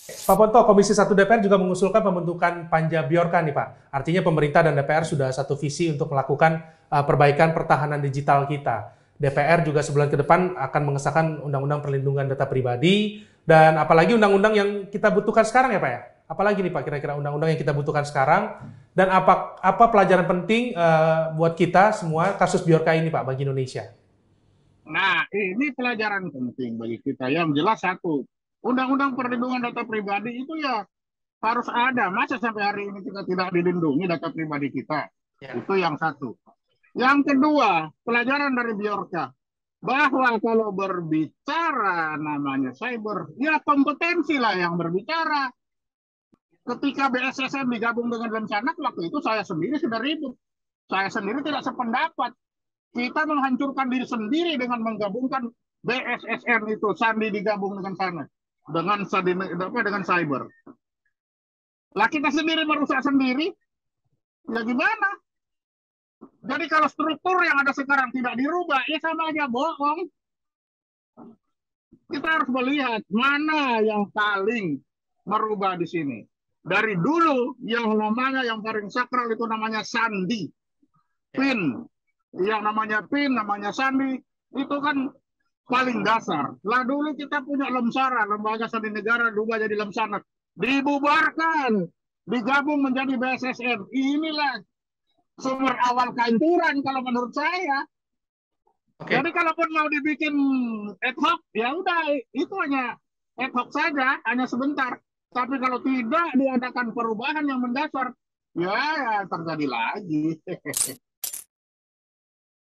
Pak Ponto, Komisi 1 DPR juga mengusulkan pembentukan Panja Biorka nih Pak. Artinya pemerintah dan DPR sudah satu visi untuk melakukan perbaikan pertahanan digital kita. DPR juga sebulan ke depan akan mengesahkan Undang-Undang Perlindungan Data Pribadi, dan apalagi undang-undang yang kita butuhkan sekarang ya Pak ya? Apalagi nih Pak kira-kira undang-undang yang kita butuhkan sekarang, dan apa pelajaran penting buat kita semua kasus Biorka ini Pak bagi Indonesia? Nah, ini pelajaran penting bagi kita. Yang jelas satu, Undang-Undang Perlindungan Data Pribadi itu ya harus ada. Masa sampai hari ini kita tidak dilindungi data pribadi kita? Ya. Itu yang satu. Yang kedua, pelajaran dari Biorka bahwa kalau berbicara namanya cyber, ya kompetensi lah yang berbicara. Ketika BSSN digabung dengan Lemsanak, waktu itu saya sendiri sudah ribut. Saya sendiri tidak sependapat. Kita menghancurkan diri sendiri dengan menggabungkan BSSN itu, Sandi digabung dengan sana, dengan cyber. Lah kita sendiri merusak sendiri, ya gimana? Jadi kalau struktur yang ada sekarang tidak dirubah, ya sama aja bohong. Kita harus melihat mana yang paling merubah di sini. Dari dulu yang namanya yang paling sakral itu namanya sandi, Ya. pin. Yang namanya pin, namanya sandi, itu kan paling dasar. Lah dulu kita punya Lemsara, Lembaga Sandi Negara, berubah jadi Lemsanak. Dibubarkan, digabung menjadi BSSN. Inilah sumber awal kehancuran kalau menurut saya. Oke. Jadi kalaupun mau dibikin ad hoc, ya udah itu hanya ad hoc saja, hanya sebentar. Tapi kalau tidak diadakan perubahan yang mendasar, ya, ya terjadi lagi.